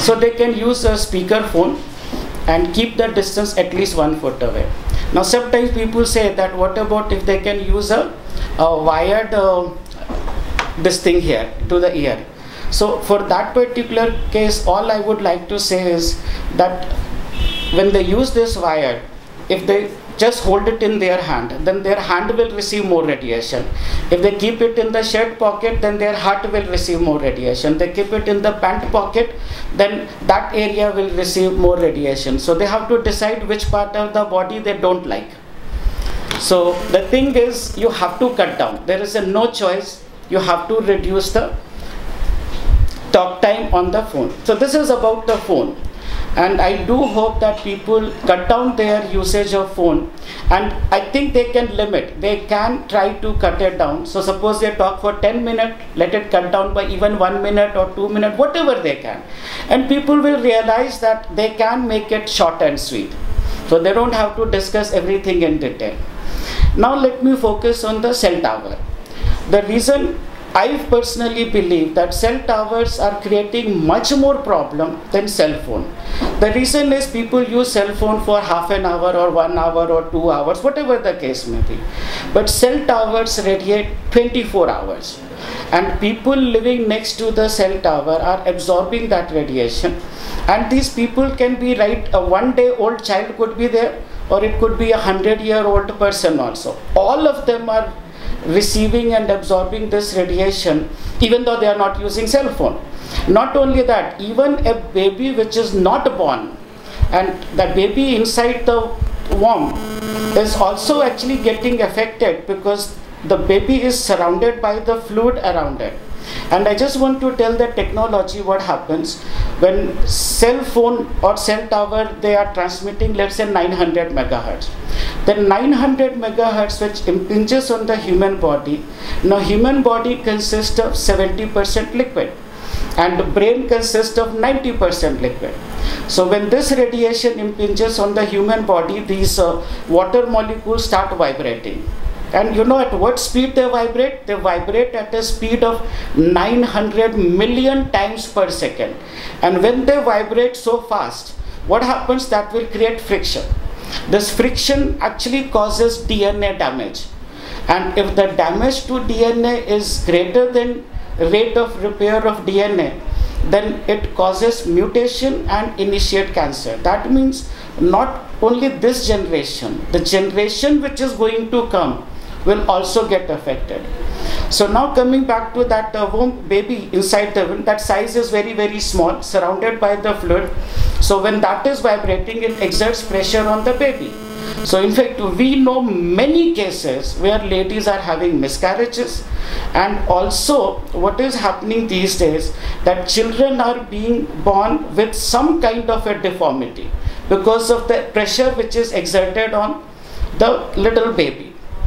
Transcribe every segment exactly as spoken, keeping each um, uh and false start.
So they can use a speaker phone and keep the distance at least one foot away. Now sometimes people say that what about if they can use a, a wired uh, this thing here to the ear. So for that particular case, all I would like to say is that when they use this wire, if they just hold it in their hand, then their hand will receive more radiation. If they keep it in the shirt pocket, then their heart will receive more radiation. They keep it in the pant pocket, then that area will receive more radiation. So they have to decide which part of the body they don't like. So the thing is, you have to cut down. There is a no choice. You have to reduce the talk time on the phone. So this is about the phone. And I do hope that people cut down their usage of phone, and I think they can limit, they can try to cut it down. So suppose they talk for ten minutes, let it cut down by even one minute or two minutes, whatever they can. And people will realize that they can make it short and sweet. So they don't have to discuss everything in detail. Now let me focus on the cell tower. The reason I personally believe that cell towers are creating much more problem than cell phone. The reason is people use cell phone for half an hour or one hour or two hours, whatever the case may be. But cell towers radiate twenty-four hours. And people living next to the cell tower are absorbing that radiation. And these people can be right, a one day old child could be there, or it could be a hundred year old person also. All of them are receiving and absorbing this radiation, even though they are not using cell phone. Not only that, even a baby which is not born, and the baby inside the womb is also actually getting affected, because the baby is surrounded by the fluid around it. And I just want to tell the technology what happens when cell phone or cell tower, they are transmitting, let's say nine hundred megahertz. Then nine hundred megahertz which impinges on the human body. Now human body consists of seventy percent liquid and the brain consists of ninety percent liquid. So when this radiation impinges on the human body, these uh, water molecules start vibrating. And you know at what speed they vibrate? They vibrate at a speed of nine hundred million times per second. And when they vibrate so fast, what happens? That will create friction. This friction actually causes D N A damage. And if the damage to D N A is greater than rate of repair of D N A, then it causes mutation and initiate cancer. That means not only this generation, the generation which is going to come will also get affected. So now coming back to that uh, womb baby inside the womb, that size is very very small, surrounded by the fluid. So when that is vibrating, it exerts pressure on the baby. So in fact, we know many cases where ladies are having miscarriages, and also what is happening these days, that children are being born with some kind of a deformity because of the pressure which is exerted on the little baby.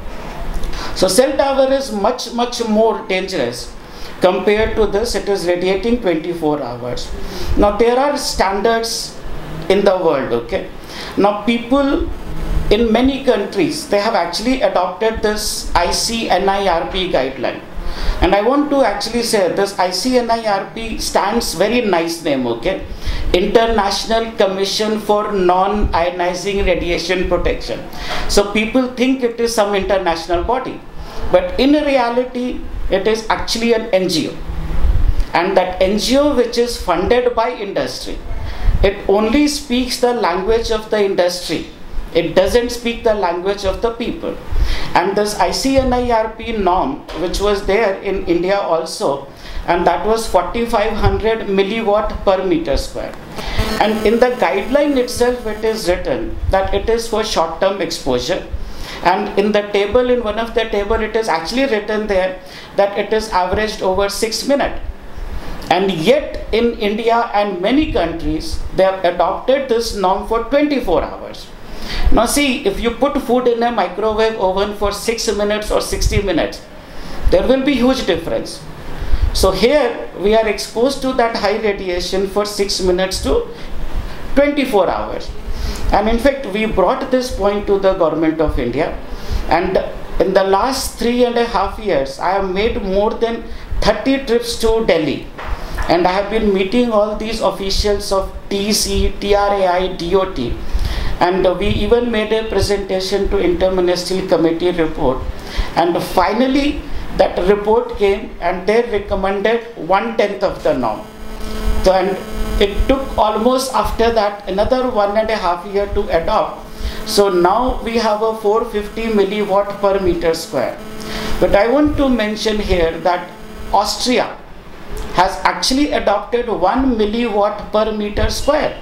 So cell tower is much much more dangerous compared to this. It is radiating twenty-four hours. Now there are standards in the world, okay. Now people in many countries, they have actually adopted this I C N I R P guideline. And I want to actually say this I C N I R P stands very nice name, okay. International Commission for Non-Ionizing Radiation Protection. So people think it is some international body, but in reality it is actually an N G O. And that N G O which is funded by industry, it only speaks the language of the industry. It doesn't speak the language of the people. And this I C N I R P norm, which was there in India also, and that was forty-five hundred milliwatt per meter square. And in the guideline itself, it is written that it is for short-term exposure. And in the table, in one of the table, it is actually written there that it is averaged over six minutes. And yet in India and many countries, they have adopted this norm for twenty-four hours. Now see, if you put food in a microwave oven for six minutes or sixty minutes, there will be huge difference. So here we are exposed to that high radiation for six minutes to twenty-four hours. And in fact, we brought this point to the government of India. And in the last three and a half years, I have made more than thirty trips to Delhi. And I have been meeting all these officials of T E C, T R A I, D O T, and we even made a presentation to Inter-Ministerial Committee report. And finally, that report came and they recommended one tenth of the norm. So, and it took almost after that another one and a half year to adopt. So now we have a four hundred fifty milliwatt per meter square. But I want to mention here that Austria has actually adopted one milliwatt per meter square,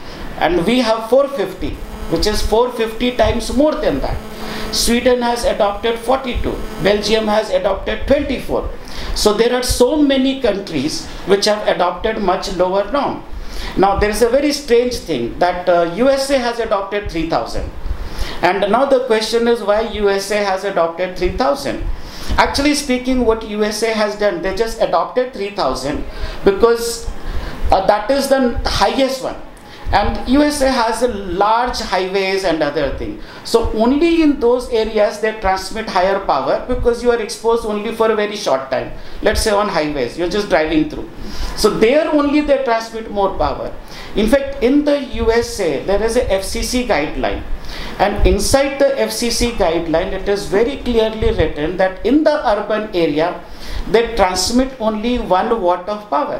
and we have four hundred fifty, which is four hundred fifty times more than that. Sweden has adopted forty-two, Belgium has adopted twenty-four. So there are so many countries which have adopted much lower norm. Now there is a very strange thing that uh, U S A has adopted three thousand, and now the question is why U S A has adopted three thousand. Actually speaking, what U S A has done, they just adopted three thousand because uh, that is the highest one. And U S A has a large highways and other things. So only in those areas they transmit higher power because you are exposed only for a very short time. Let's say on highways, you're just driving through. So there only they transmit more power. In fact, in the U S A, there is a F C C guideline. And inside the F C C guideline, it is very clearly written that in the urban area, they transmit only one watt of power.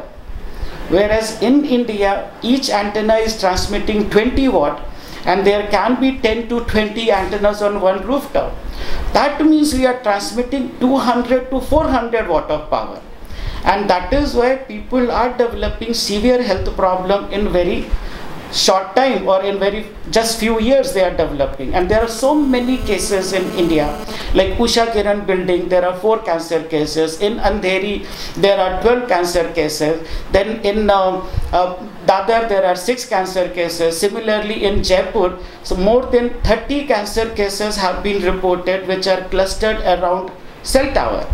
Whereas in India, each antenna is transmitting twenty watt, and there can be ten to twenty antennas on one rooftop. That means we are transmitting two hundred to four hundred watt of power. And that is why people are developing severe health problem in very short time, or in very just few years they are developing. And there are so many cases in India, like Usha Kiran building, there are four cancer cases. In Andheri, there are twelve cancer cases. Then in uh, uh, Dadar, there are six cancer cases. Similarly in Jaipur, so more than thirty cancer cases have been reported which are clustered around cell tower.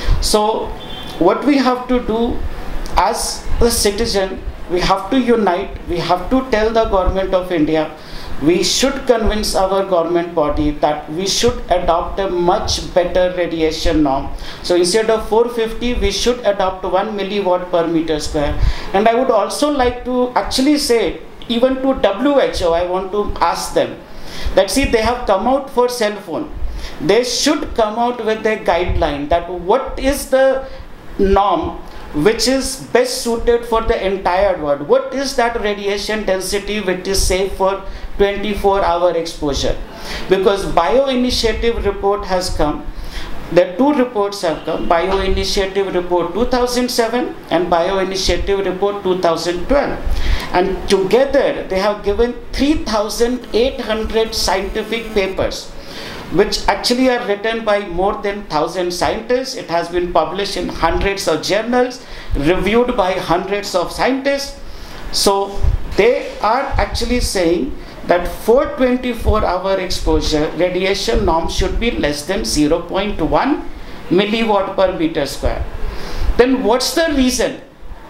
So what we have to do as a citizen, we have to unite, we have to tell the government of India, we should convince our government body that we should adopt a much better radiation norm. So instead of four hundred fifty, we should adopt one milliwatt per meter square. And I would also like to actually say, even to W H O, I want to ask them that, see, they have come out for cell phone. They should come out with a guideline that what is the norm which is best suited for the entire world. What is that radiation density which is safe for twenty-four hour exposure? Because Bio-Initiative report has come. The two reports have come, Bio-Initiative report two thousand seven and Bio-Initiative report two thousand twelve. And together they have given three thousand eight hundred scientific papers, which actually are written by more than one thousand scientists. It has been published in hundreds of journals, reviewed by hundreds of scientists. So they are actually saying that for twenty-four hour exposure, radiation norm should be less than zero point one milliwatt per meter square. Then what's the reason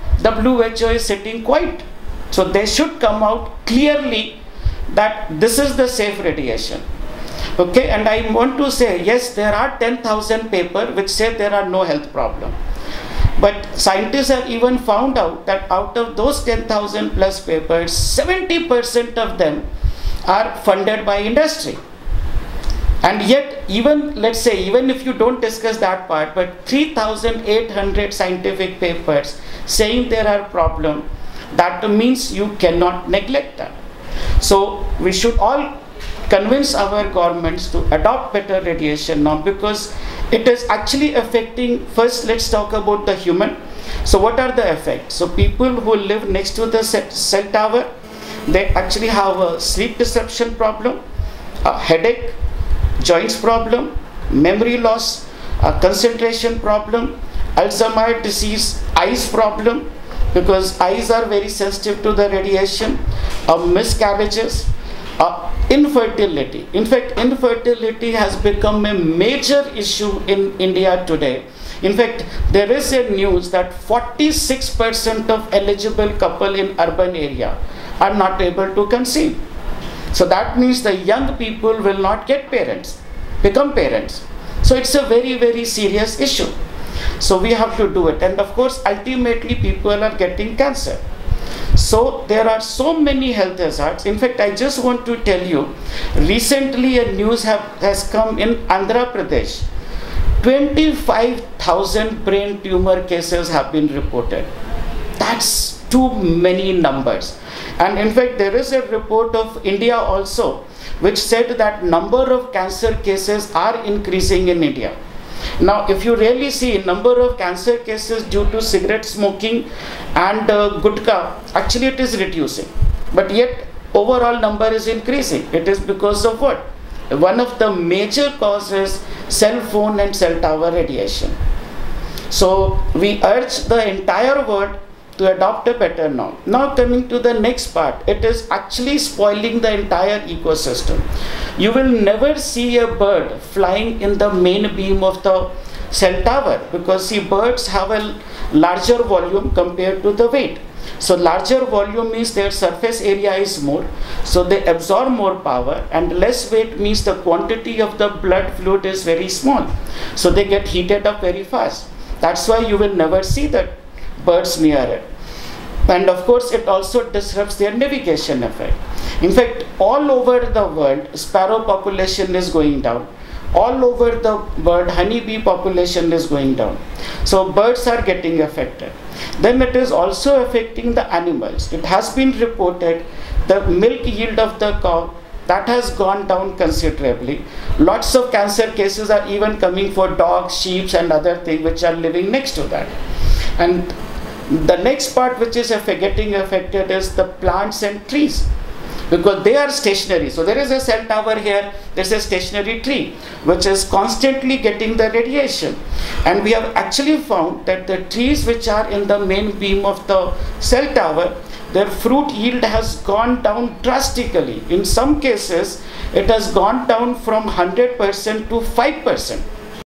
W H O is sitting quiet? So they should come out clearly that this is the safe radiation. Okay, and I want to say, yes, there are ten thousand papers which say there are no health problem. But scientists have even found out that out of those ten thousand plus papers, seventy percent of them are funded by industry. And yet, even, let's say, even if you don't discuss that part, but three thousand eight hundred scientific papers saying there are problems, that means you cannot neglect that. So we should all convince our governments to adopt better radiation norm, because it is actually affecting, first let's talk about the human. So what are the effects? So people who live next to the cell tower, they actually have a sleep disruption problem, a headache, joints problem, memory loss, a concentration problem, Alzheimer's disease, eyes problem, because eyes are very sensitive to the radiation, uh, miscarriages, uh, infertility. In fact, infertility has become a major issue in India today. In fact, there is a news that forty-six percent of eligible couple in urban area are not able to conceive. So that means the young people will not get parents, become parents. So it's a very, very serious issue. So we have to do it. And of course, ultimately people are getting cancer. So there are so many health hazards. In fact, I just want to tell you, recently a news have, has come in Andhra Pradesh. twenty-five thousand brain tumor cases have been reported. That's too many numbers. And in fact, there is a report of India also, which said that number of cancer cases are increasing in India. Now, if you really see number of cancer cases due to cigarette smoking and uh, gutka, actually it is reducing. But yet, overall number is increasing. It is because of what? One of the major causes, cell phone and cell tower radiation. So, we urge the entire world to adopt a better norm. Now coming to the next part, it is actually spoiling the entire ecosystem. You will never see a bird flying in the main beam of the cell tower, because see, birds have a larger volume compared to the weight. So larger volume means their surface area is more, so they absorb more power, and less weight means the quantity of the blood fluid is very small, so they get heated up very fast. That's why you will never see the birds near it. And of course, it also disrupts their navigation effect. In fact, all over the world, sparrow population is going down. All over the world, honeybee population is going down. So birds are getting affected. Then it is also affecting the animals. It has been reported the milk yield of the cow, that has gone down considerably. Lots of cancer cases are even coming for dogs, sheep and other things which are living next to that. And the next part which is getting affected is the plants and trees, because they are stationary. So there is a cell tower here, there is a stationary tree which is constantly getting the radiation. And we have actually found that the trees which are in the main beam of the cell tower, their fruit yield has gone down drastically. In some cases, it has gone down from one hundred percent to five percent.